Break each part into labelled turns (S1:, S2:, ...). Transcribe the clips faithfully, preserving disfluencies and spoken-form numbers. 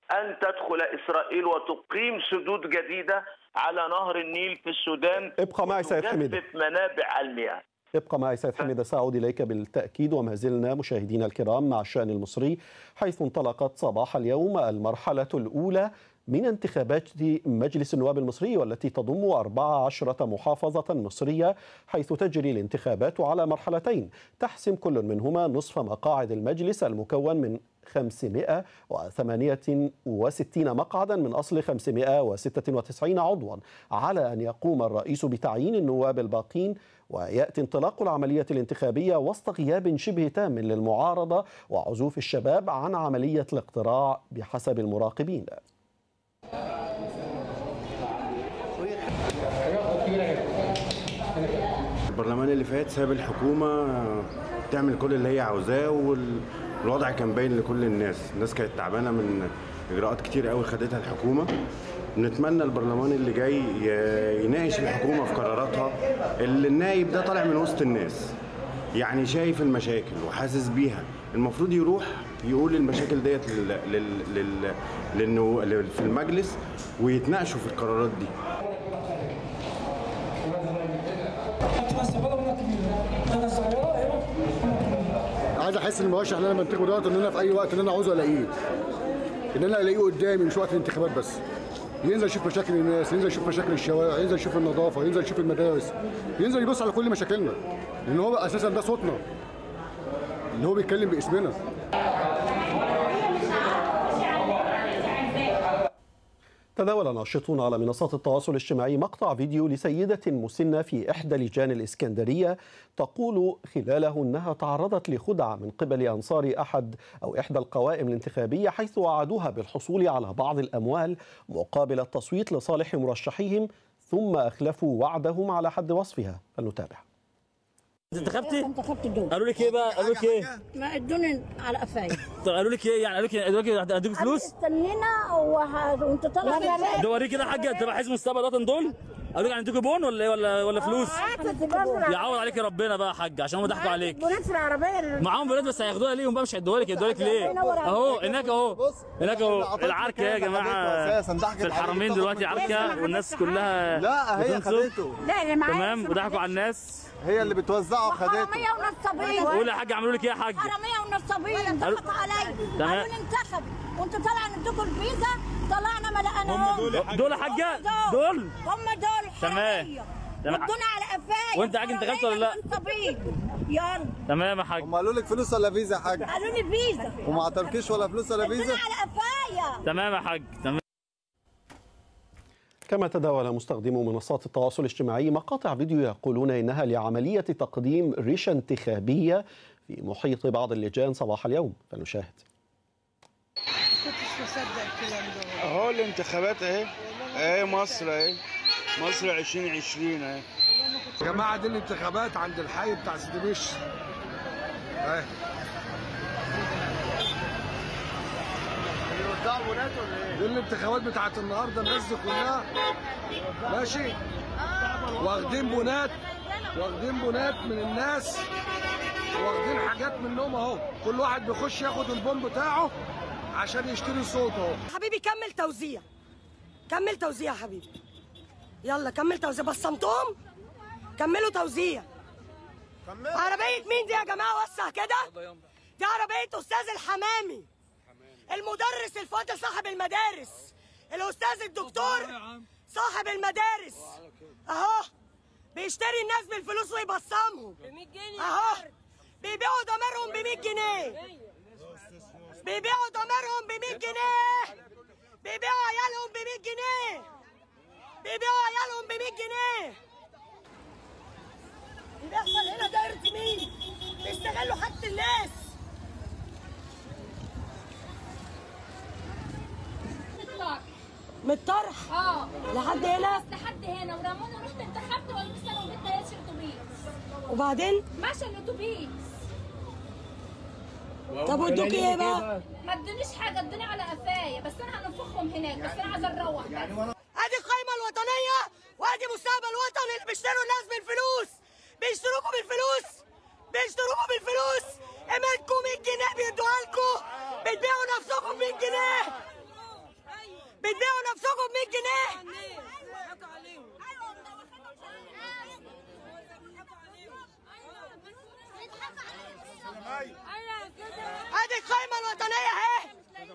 S1: أن تدخل إسرائيل وتقيم سدود جديدة على نهر النيل في السودان.
S2: ابقى معي سيد حميد.
S1: وتجفف منابع المياه.
S2: ابقى معي سيد حميد، سأعود إليك بالتأكيد. وما زلنا مشاهدينا الكرام مع الشأن المصري، حيث انطلقت صباح اليوم المرحلة الأولى من انتخابات مجلس النواب المصري، والتي تضم أربع عشرة محافظة مصرية، حيث تجري الانتخابات على مرحلتين تحسم كل منهما نصف مقاعد المجلس المكون من خمسمائة وثمانية وستين مقعدا من أصل خمسمائة وستة وتسعين عضوا، على أن يقوم الرئيس بتعيين النواب الباقين. ويأتي انطلاق العملية الانتخابية وسط غياب شبه تام للمعارضة وعزوف الشباب عن عملية الاقتراع بحسب المراقبين.
S3: البرلمان اللي فات ساب الحكومة تعمل كل اللي هي عاوزاه، والوضع كان باين لكل الناس. الناس كانت تعبانة من إجراءات كتير قوي خدتها الحكومة. نتمنى البرلمان اللي جاي يناقش الحكومة في قراراتها. اللي النائب ده طالع من وسط الناس، يعني شايف المشاكل وحاسس بيها، المفروض يروح يقول المشاكل ديت لل... لل... لل... في المجلس ويتناقشوا في القرارات دي.
S4: عايز احس ان المرشح اللي انا بنتخبه دوت ان انا في اي وقت ان انا عاوزه الاقيه، ان انا الاقيه قدامي مش وقت الانتخابات بس. ينزل يشوف مشاكل الناس، ينزل يشوف مشاكل الشوارع، ينزل يشوف النظافه، ينزل يشوف المدارس، ينزل يبص على كل مشاكلنا، لان هو اساسا ده صوتنا اللي هو بيتكلم باسمنا.
S2: تداول ناشطون على منصات التواصل الاجتماعي مقطع فيديو لسيدة مسنة في إحدى لجان الإسكندرية، تقول خلاله أنها تعرضت لخدعة من قبل أنصار أحد أو إحدى القوائم الانتخابية، حيث وعدوها بالحصول على بعض الأموال مقابل التصويت لصالح مرشحيهم، ثم أخلفوا وعدهم على حد وصفها. فلنتابع.
S5: انتخبتي؟
S6: انتخبت الدول.
S5: قالوا لك ايه بقى؟ قالوا لك ايه؟
S6: ما ادوني على قفايا.
S5: طب قالوا لك ايه؟ يعني قالوا لك قالوا لك هديك فلوس؟
S6: استنينا وانت طالع.
S5: ده وريك كده حاجه تبع حزب المستقبل وطن دول؟ قالوا لك هنديكوا بون ولا ايه ولا ولا فلوس؟ يعوض عليك ربنا بقى يا حاج، عشان هم ضحكوا عليك.
S6: بنات في العربيه
S5: معاهم بنات بس هياخدوها ليهم بقى، مش هيدوها لك. يدوها لك ليه؟ اهو هناك اهو هناك اهو العركه يا جماعه في الحرمين دلوقتي، عركه والناس كلها.
S7: لا هي خدته.
S6: لا اللي معايا
S5: تمام، وضحكوا على الناس.
S7: هي اللي بتوزعه وخدته.
S6: حراميه ونصابين.
S5: قول يا حاج عملوا لك ايه يا حاج؟
S6: حراميه ونصابين ضحكوا عليا.
S5: تمام.
S6: قالوا لي انتخب وانت طالع ندوكوا الفيزا، طلعنا ما لقيناهمش.
S5: هم دول دول يا حاجه؟ دول
S6: هم دول حراميه.
S5: تمام.
S6: ادونا على قفايا.
S5: وانت حاج انتخبت ولا لا؟
S6: يلا
S5: تمام يا حاج.
S7: هم قالوا لك فلوس ولا فيزا يا حاج؟
S6: قالوا لي فيزا.
S7: وما عطاكيش ولا فلوس ولا فيزا؟
S6: ادونا على قفايا.
S5: تمام يا حاج. تمام.
S2: كما تداول مستخدمو منصات التواصل الاجتماعي مقاطع فيديو يقولون إنها لعملية تقديم رشا انتخابية في محيط بعض اللجان صباح اليوم. فنشاهد.
S8: كنتش مصدق الكلام ده.
S9: اهو الانتخابات اهي اهي مصر اهي مصر ألفين وعشرين اهي.
S4: يا جماعه دي الانتخابات عند الحي بتاع سيدي بشر اهي. دي الانتخابات بتاعت النهارده. الناس دي كلها ماشي واخدين بونات، واخدين بونات من الناس، واخدين حاجات منهم اهو. كل واحد بيخش ياخد البون بتاعه عشان يشتري صوت اهو.
S10: حبيبي كمل توزيع، كمل توزيع يا حبيبي، يلا كمل توزيع. بصمتهم كملوا توزيع. عربية مين دي يا جماعة؟ وسع كده. دي عربية أستاذ الحمامي، المدرس الفاضل صاحب المدارس، الأستاذ الدكتور صاحب المدارس أهو. بيشتري الناس بالفلوس ويبصمهم أهو. بيبيعوا ضميرهم ب مية جنيه، بيبيعوا ضميرهم ب مية جنيه، بيبيعوا عيالهم ب مية جنيه، بيبيعوا عيالهم ب مية جنيه. اللي بيحصل هنا دايرة مين؟ بيستغلوا حاجة الناس. من الطرح
S11: اه
S10: لحد هنا
S11: لحد هنا ورمونا. رحت انتخبت ولا لسه لو جبت ليش اتوبيس
S10: وبعدين
S11: ماشي الاتوبيس.
S10: طب وادوك ايه بقى؟
S11: ما ادونيش حاجه، ادوني على قفايا، بس انا هنفخهم هناك. بس انا عايزه اروح.
S10: ادي القايمه الوطنيه وادي مستقبل وطني اللي بيشتروا الناس بالفلوس. بيشتروكوا بالفلوس، بيشتروكوا بالفلوس. ايمانكم مية جنيه بيدوها لكم، بتبيعوا نفسكم مية جنيه. نفسكم ب مية جنيه. ادي القائمة الوطنية اهي.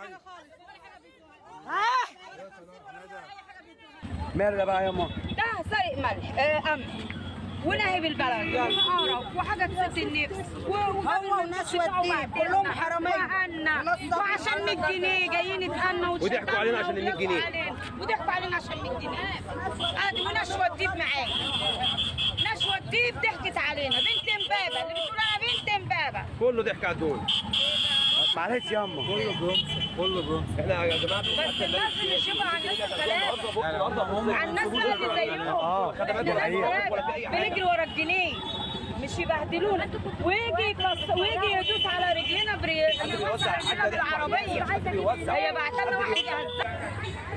S10: ها؟
S8: مال ده بقى يا ماما؟
S12: ده سرق ملح آه قمح ونهب البلد وقرف وحاجة تسد النفس
S6: هو وناس وديب كلهم حرامية
S12: وعشان مية جنيه جايين يتهنوا
S8: وضحكوا علينا عشان مية جنيه
S12: وضحكوا علينا عشان مية جنيه. ادي ونشوى الديب معانا. نشوى الديب ضحكت علينا بنت امبابة اللي بتقول انا بنت امبابة.
S8: كله ضحك على الدول. معلش يا اما كله برونس كله برونس. احنا يا جماعه
S12: بس الناس اللي شبه عن الناس الثلاثه عن الناس اللي زيهم
S8: اه خدمات
S12: ورقيه بنجري ورا الجنيه مش يبهدلونا ويجي يكسر ويجي يدوس على رجلينا برجلنا بالعربيه. هي بعت لنا واحد يهزقنا.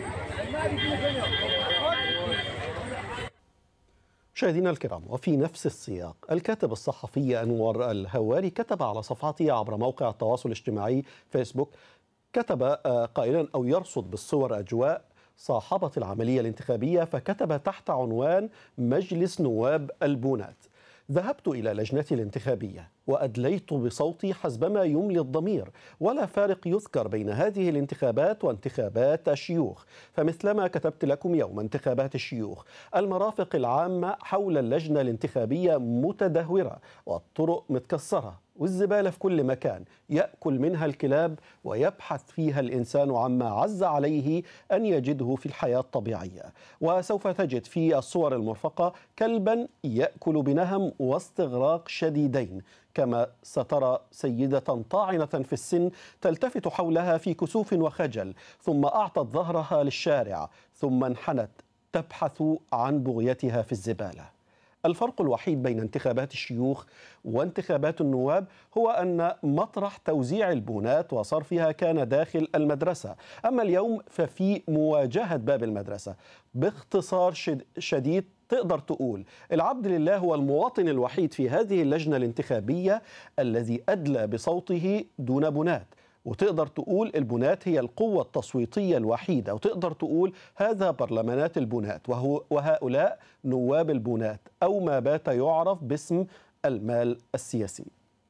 S2: مشاهدينا الكرام، وفي نفس السياق الكاتب الصحفي أنور الهواري كتب على صفحته عبر موقع التواصل الاجتماعي فيسبوك، كتب قائلا أو يرصد بالصور أجواء صاحبة العملية الانتخابية، فكتب تحت عنوان مجلس نواب البونات: ذهبت إلى لجنتي الانتخابية وأدليت بصوتي حسبما يملي الضمير، ولا فارق يذكر بين هذه الانتخابات وانتخابات الشيوخ، فمثلما كتبت لكم يوم انتخابات الشيوخ المرافق العامة حول اللجنة الانتخابية متدهورة والطرق متكسرة والزبالة في كل مكان يأكل منها الكلاب ويبحث فيها الإنسان عما عز عليه أن يجده في الحياة الطبيعية، وسوف تجد في الصور المرفقة كلبا يأكل بنهم واستغراق شديدين، كما سترى سيدة طاعنة في السن تلتفت حولها في كسوف وخجل، ثم أعطت ظهرها للشارع ثم انحنت تبحث عن بغيتها في الزبالة. الفرق الوحيد بين انتخابات الشيوخ وانتخابات النواب هو أن مطرح توزيع البونات وصرفها كان داخل المدرسة، أما اليوم ففي مواجهة باب المدرسة. باختصار شديد تقدر تقول العبد لله هو المواطن الوحيد في هذه اللجنة الانتخابية الذي أدلى بصوته دون بنات، وتقدر تقول البنات هي القوة التصويتية الوحيدة، وتقدر تقول هذا برلمانات البنات وهو وهؤلاء نواب البنات، أو ما بات يعرف باسم المال السياسي.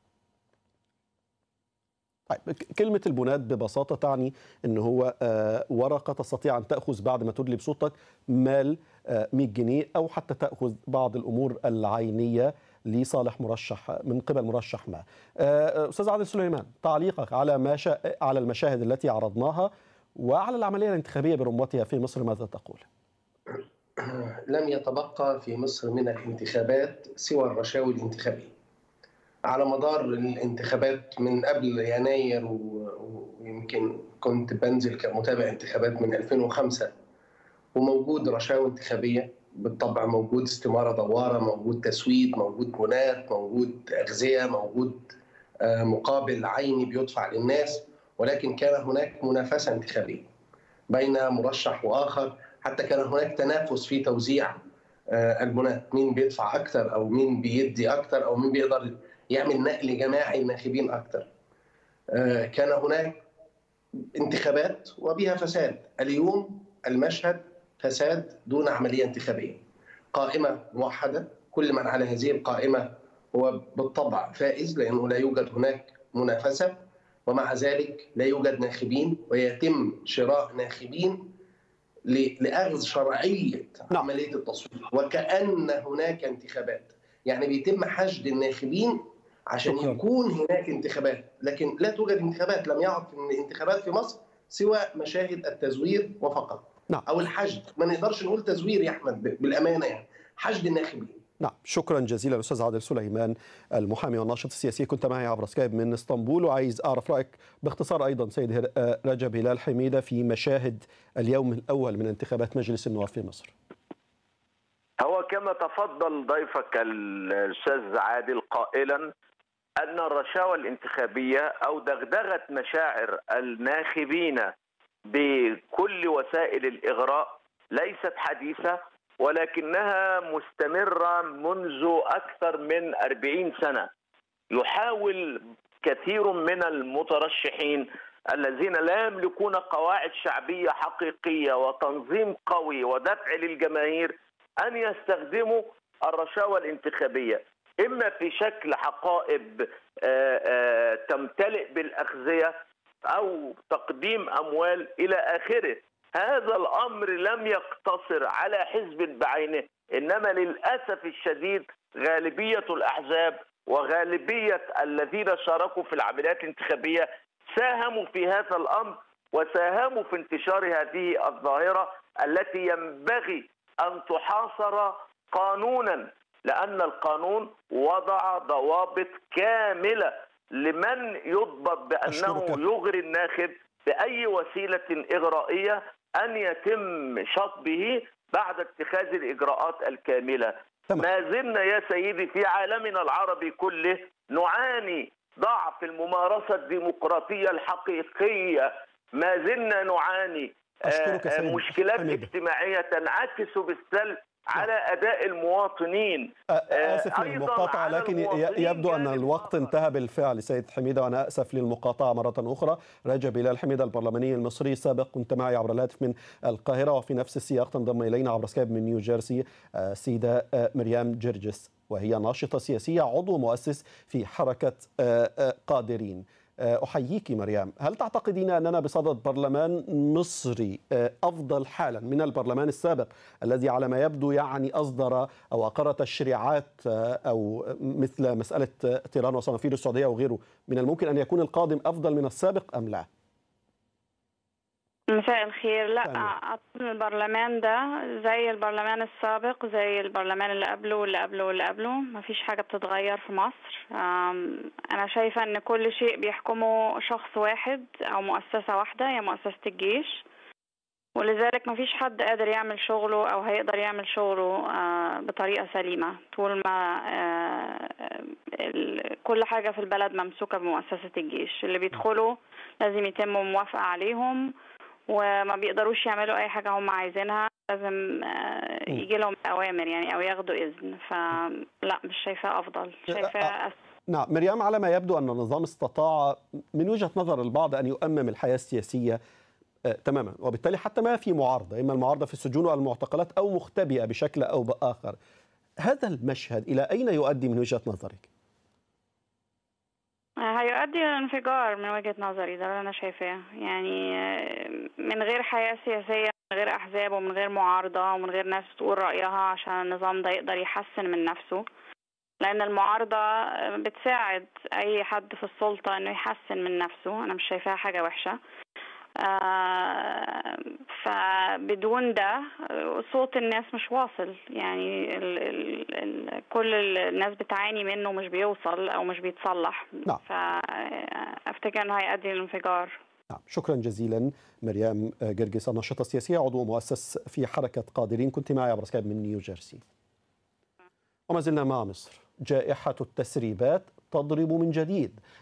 S2: طيب، كلمة البنات ببساطة تعني أن هو ورقة تستطيع أن تأخذ بعد ما تدلي بصوتك مال مئة جنيه، أو حتى تأخذ بعض الأمور العينية لصالح مرشح من قبل مرشح ما. أستاذ عادل سليمان، تعليقك على ما شا... على المشاهد التي عرضناها وعلى العملية الانتخابية برمتها في مصر، ماذا تقول؟
S13: لم يتبقى في مصر من الانتخابات سوى الرشاوي الانتخابية. على مدار الانتخابات من قبل يناير، ويمكن كنت بنزل كمتابع انتخابات من ألفين وخمسة، وموجود رشاوي انتخابية بالطبع، موجود استمارة دوارة، موجود تسويد، موجود بنات، موجود أغذية، موجود مقابل عيني بيدفع للناس، ولكن كان هناك منافسة انتخابية بين مرشح وآخر، حتى كان هناك تنافس في توزيع البنات، مين بيدفع أكثر أو مين بيدي أكثر أو مين بيقدر يعمل نقل جماعي ناخبين أكثر. كان هناك انتخابات وبها فساد. اليوم المشهد فساد دون عملية انتخابية، قائمة موحدة، كل من على هذه القائمة هو بالطبع فائز لأنه لا يوجد هناك منافسة، ومع ذلك لا يوجد ناخبين، ويتم شراء ناخبين لأخذ شرعية عملية التصويت وكأن هناك انتخابات. يعني بيتم حشد الناخبين عشان يكون هناك انتخابات، لكن لا توجد انتخابات. لم يعد الانتخابات في مصر سوى مشاهد التزوير وفقط.
S2: نعم.
S13: أو الحشد، ما نقدرش نقول تزوير يا أحمد بالأمانة، يعني حشد الناخبين.
S2: نعم، شكرا جزيلا أستاذ عادل سليمان المحامي والناشط السياسي، كنت معي عبر سكايب من اسطنبول. وعايز أعرف رأيك باختصار أيضا سيد رجب هلال حميدة في مشاهد اليوم الأول من انتخابات مجلس النواب في مصر.
S1: هو كما تفضل ضيفك الأستاذ عادل قائلا أن الرشاوى الانتخابية أو دغدغة مشاعر الناخبين بكل وسائل الإغراء ليست حديثة، ولكنها مستمرة منذ أكثر من أربعين سنة. يحاول كثير من المترشحين الذين لا يملكون قواعد شعبية حقيقية وتنظيم قوي ودفع للجماهير أن يستخدموا الرشاوى الانتخابية، إما في شكل حقائب تمتلئ بالأخزية أو تقديم أموال إلى آخره. هذا الأمر لم يقتصر على حزب بعينه، إنما للأسف الشديد غالبية الأحزاب وغالبية الذين شاركوا في العمليات الانتخابية ساهموا في هذا الأمر وساهموا في انتشار هذه الظاهرة التي ينبغي أن تحاصر قانونا، لأن القانون وضع ضوابط كاملة لمن يضبط بأنه يغري الناخب بأي وسيلة إغرائية أن يتم شطبه بعد اتخاذ الإجراءات الكاملة. تمام. ما زلنا يا سيدي في عالمنا العربي كله نعاني ضعف الممارسة الديمقراطية الحقيقية، ما زلنا نعاني مشكلات حميدة. اجتماعية تنعكس بالسلب على أداء المواطنين.
S2: آسف للمقاطعة، لكن يبدو أن الوقت انتهى بالفعل سيد حميدة، وأنا أسف للمقاطعة مرة أخرى. رجب بلال حميدة البرلماني المصري السابق، كنت معي عبر الهاتف من القاهرة، وفي نفس السياق تنضم إلينا عبر سكايب من نيوجيرسي السيدة مريم جرجس، وهي ناشطة سياسية عضو مؤسس في حركة قادرين. أحييك مريم. هل تعتقدين أننا بصدد برلمان مصري أفضل حالا من البرلمان السابق الذي على ما يبدو يعني أصدر أو أقر تشريعات أو مثل مسألة طيران وصنافير السعودية وغيره؟ من الممكن أن يكون القادم أفضل من السابق أم لا؟
S14: مساء الخير. لا، أعتقد البرلمان ده زي البرلمان السابق، زي البرلمان اللي قبله واللي قبله واللي قبله، ما فيش حاجة بتتغير في مصر. أنا شايفة أن كل شيء بيحكمه شخص واحد أو مؤسسة واحدة، هي مؤسسة الجيش، ولذلك ما فيش حد قادر يعمل شغله أو هيقدر يعمل شغله بطريقة سليمة طول ما كل حاجة في البلد ممسوكة بمؤسسة الجيش. اللي بيدخلوا لازم يتم موافقة عليهم، وما بيقدروش يعملوا أي حاجة هم عايزينها، لازم يجي لهم أوامر يعني أو ياخدوا إذن. فلا، مش شايفة أفضل، شايفة أس...
S2: نعم مريم، على ما يبدو أن النظام استطاع من وجهة نظر البعض أن يؤمم الحياة السياسية آه تماما، وبالتالي حتى ما في معارضة، إما المعارضة في السجون والمعتقلات أو مختبئة بشكل أو بآخر. هذا المشهد إلى أين يؤدي من وجهة نظرك؟
S14: هيؤدي للانفجار من وجهة نظري، ده اللي أنا شايفاه. يعني من غير حياة سياسية، من غير أحزاب ومن غير معارضة ومن غير ناس تقول رأيها عشان النظام ده يقدر يحسن من نفسه، لأن المعارضة بتساعد أي حد في السلطة إنه يحسن من نفسه. أنا مش شايفاها حاجة وحشة. آه فبدون ده صوت الناس مش واصل، يعني ال ال ال كل الناس بتعاني منه مش بيوصل أو مش بيتصلح.
S2: نعم.
S14: فأفتكر أنه هيؤدي للانفجار.
S2: نعم، شكرا جزيلا مريم جرجس، الناشطة السياسية عضو مؤسس في حركة قادرين، كنت معي عبر سكايب من نيوجيرسي. وما زلنا مع مصر. جائحة التسريبات تضرب من جديد.